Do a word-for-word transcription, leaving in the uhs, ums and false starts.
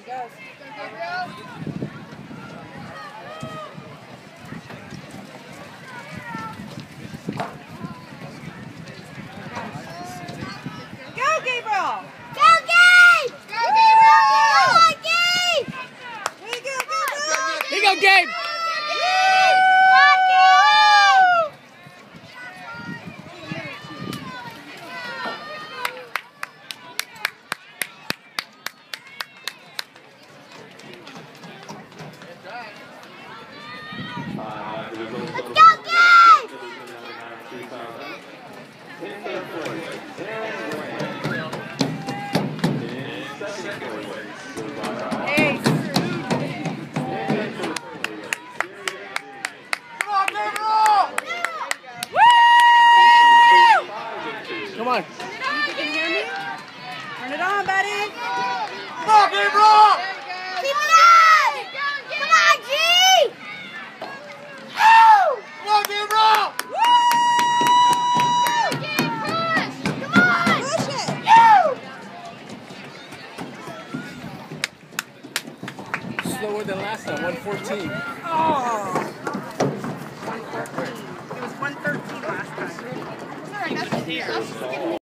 goes. Go, Gabriel! Go, Gabe! Go, Gabriel! Go, Gabe! Way to go, Gabriel! Here you go, Gabe! Let's go, Gabe! Ace! Come on, Gabriel! Woo! Come on. You can hear me? Turn it on, buddy! Come on, Gabriel! Keep it up! Come on, G! Come on, Gabriel! Come on! Push it! Slower than last time, one fourteen. Oh! one thirteen. It was one thirteen last time.